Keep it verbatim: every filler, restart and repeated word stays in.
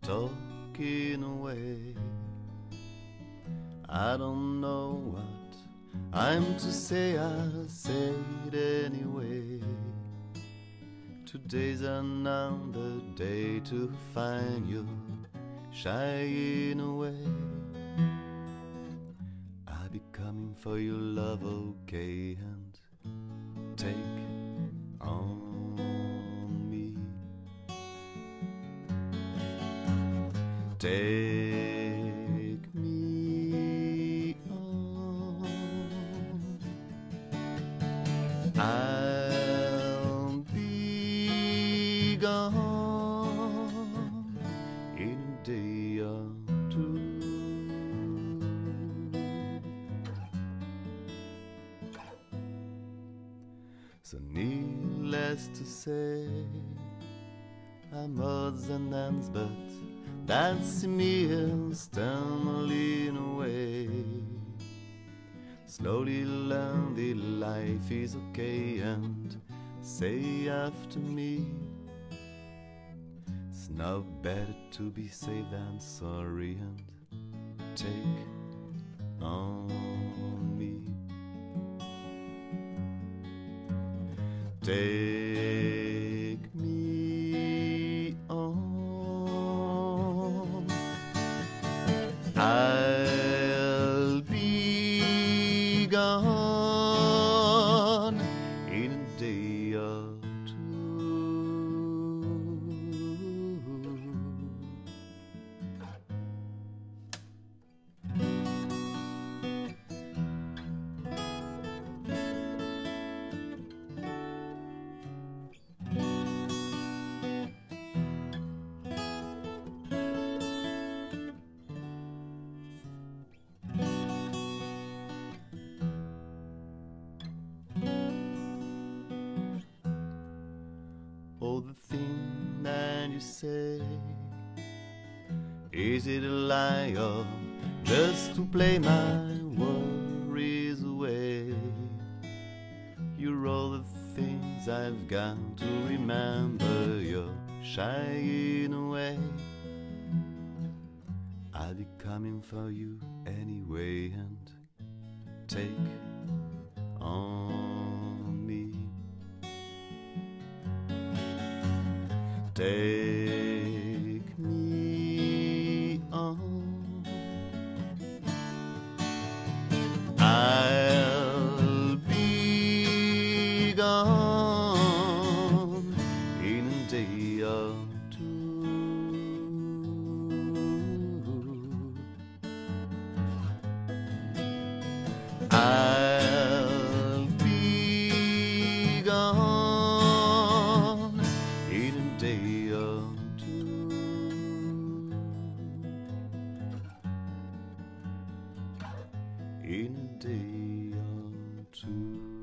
talking away. I don't know what I'm to say, I'll say it anyway. Today's another day to find you shying away. I'll be coming for your love, okay, and take on me. Take me on. I'll be gone in a day or two. So needless to say, I'm odds and ends, but that's me stumbling away. Slowly learn that life is okay, and say after me, it's not better to be safe than sorry, and take on me. Take me on. I'll be gone in a day or two. Oh, the thing that you say, is it a lie or just to play my worries away? You're all the things I've got to remember. You're shying away. I'll be coming for you anyway, and take on me. Take me on. I'll be gone in a day or two. I'll be gone in a day or two. In a day or two.